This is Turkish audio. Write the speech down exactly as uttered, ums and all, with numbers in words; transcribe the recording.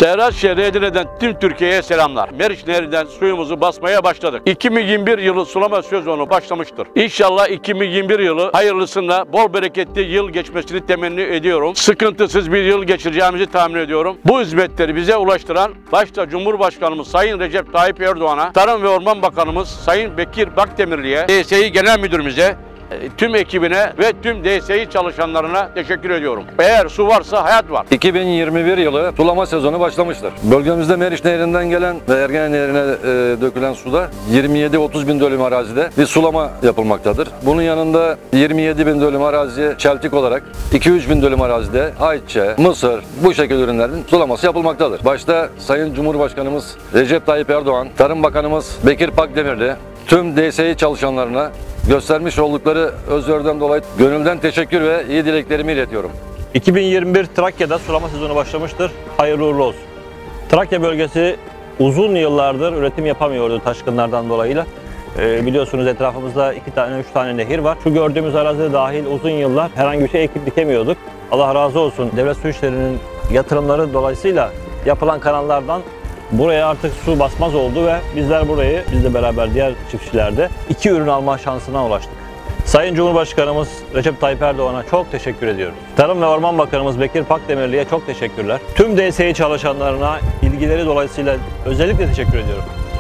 Serhat Şehri Edirne'den tüm Türkiye'ye selamlar. Meriç Nehri'nden suyumuzu basmaya başladık. iki bin yirmi bir yılı sulama sezonu başlamıştır. İnşallah iki bin yirmi bir yılı hayırlısıyla bol bereketli yıl geçmesini temenni ediyorum. Sıkıntısız bir yıl geçireceğimizi tahmin ediyorum. Bu hizmetleri bize ulaştıran başta Cumhurbaşkanımız Sayın Recep Tayyip Erdoğan'a, Tarım ve Orman Bakanımız Sayın Bekir Bakdemirli'ye, D S İ Genel Müdürümüze, tüm ekibine ve tüm D S İ çalışanlarına teşekkür ediyorum. Eğer su varsa hayat var. iki bin yirmi bir yılı sulama sezonu başlamıştır. Bölgemizde Meriç Nehri'nden gelen ve Ergene Nehri'ne e, dökülen suda yirmi yedi otuz bin dönüm arazide bir sulama yapılmaktadır. Bunun yanında yirmi yedi bin dönüm araziye çeltik olarak iki üç bin dönüm arazide ayçiçeği, mısır, bu şekil ürünlerin sulaması yapılmaktadır. Başta Sayın Cumhurbaşkanımız Recep Tayyip Erdoğan, Tarım Bakanımız Bekir Bakdemirli, tüm D S İ çalışanlarına göstermiş oldukları özveriden dolayı gönülden teşekkür ve iyi dileklerimi iletiyorum. iki bin yirmi bir Trakya'da sulama sezonu başlamıştır. Hayırlı uğurlu olsun. Trakya bölgesi uzun yıllardır üretim yapamıyordu taşkınlardan dolayı. Ee, biliyorsunuz etrafımızda iki tane, üç tane nehir var. Şu gördüğümüz arazide dahil uzun yıllar herhangi bir şey ekip dikemiyorduk. Allah razı olsun. Devlet Su İşleri'nin yatırımları dolayısıyla yapılan kanallardan buraya artık su basmaz oldu ve bizler burayı, bizle beraber diğer çiftçilerde iki ürün alma şansına ulaştık. Sayın Cumhurbaşkanımız Recep Tayyip Erdoğan'a çok teşekkür ediyorum. Tarım ve Orman Bakanımız Bekir Bakdemirli'ye çok teşekkürler. Tüm D S İ çalışanlarına ilgileri dolayısıyla özellikle teşekkür ediyorum.